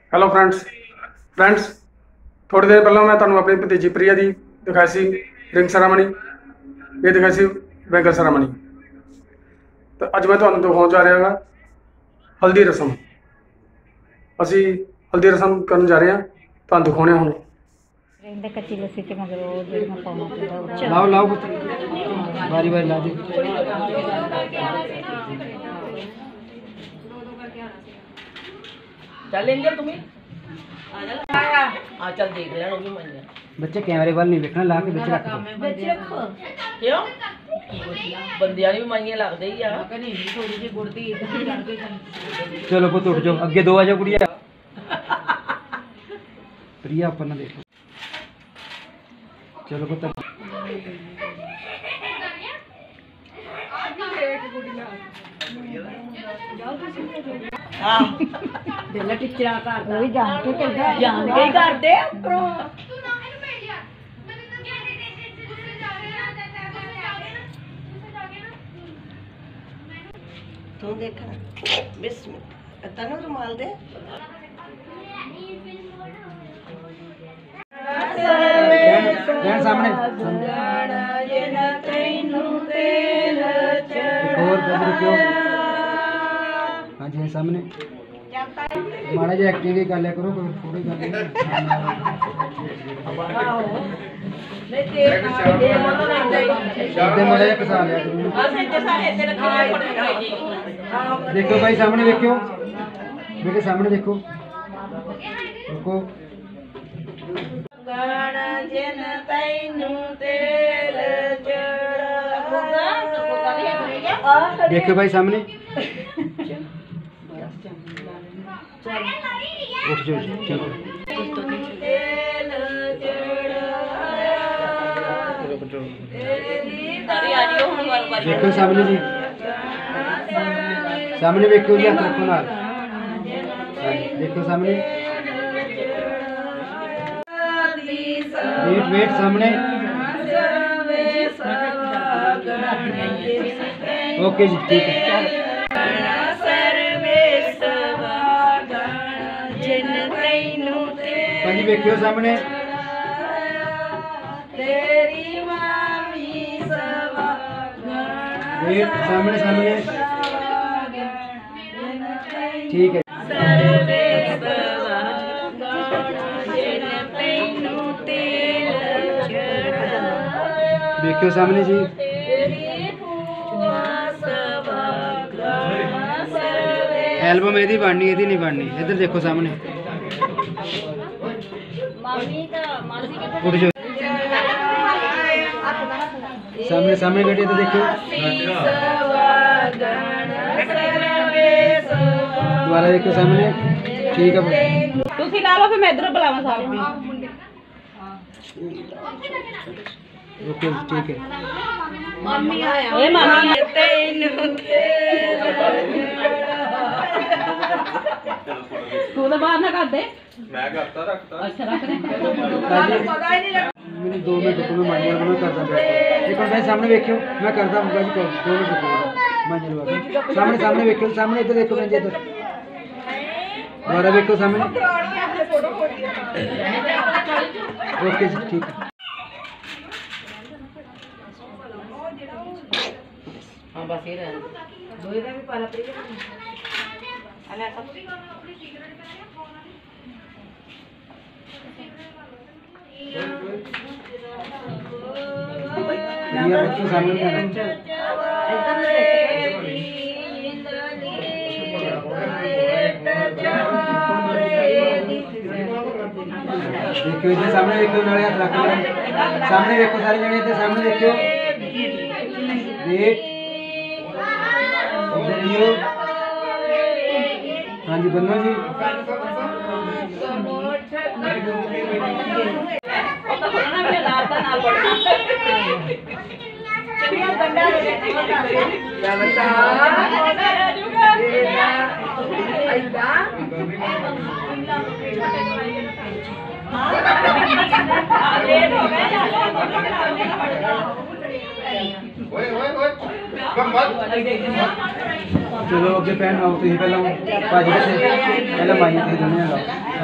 Hello friends थोड़ी देर पहले मैं तुम्हें अपनी भतीजी प्रिया की दिखाई सी रिंग सैरामनी, ये दिखाई सी बैंगल सैरामनी। तो अज मैं तुम्हें दिखाने जा रहा हाँ हल्दी रसम। असी हल्दी रसम करने जा रहे हैं, तुम दिखाने हूँ। कच्ची लस्सी के मगर लाओ लाओ बारी बारी ला दी। चल एंजल तुम्हें आ चल देख लेना भी मन बच्चे कैमरे वाल नहीं देखना, ला के बिच रख रखो क्यों बंदियां भी माइयां लगदे ही आ कने थोड़ी जी गुड़ती चलो पुत उठ जाओ, अगे दो आ जाओ कुड़िया। प्रिया अपन ना देखो, चलो पुत हां दिल टिचरा कर कोई जान के ही करदे उपरों तू देखना बिस्मिल्लाह तनु रुमाल दे सामने हाँ जी सामने माड़ा जी एक्टिव ही कर लिया करो, थोड़ी कर देखो भाई सामने देखो, बेटे सामने देखो, रुको देखो भाई सामने उठ जाओ, ठीक है। देखो सामने जी, सामने देखो जी, हाथ रखो ना, देखो सामने, वेट वेट सामने, ओके जी ठीक है। भाजी देखियो सामने, वेट सामने सामने, ठीक है। देखियो सामने जी, एल्बम यदि बननी यदि नहीं बननी, इधर देखो सामने, उठ जाओ सामने सामने बैठे तो देखो, दोबारा देखो सामने, ठीक है। तुसी ला लो फिर मैं इधर बुलावा सारे ओके ठीक है। मम्मी आया ए मम्मी तू तो बाहर ना कर दे, मैं करता रखता। अच्छा रख दे मैंने 2 मिनट रुको, मैं मांझल वाला करता बैठो। एक और भाई सामने देखियो, मैं करता हूँ जी, 2 मिनट रुको, मांझल वाला सामने सामने देखियो, सामने इधर देखो, मैं इधर दोबारा देखो सामने, ओके जी ठीक है। हां बस ये रह दो इधर भी पाला पे अले सब ये बच्चे सामने एकदम देखियो इधर सामने देखियो, नाले हाथ रख लो, सामने देखो सारे जने इधर सामने देखियो, वेट इधर लियो, हाँ जी बनो जी, चलो अगे भैन आओ, तुम पहला भाजी पहला माई तुम दोनों लाओ।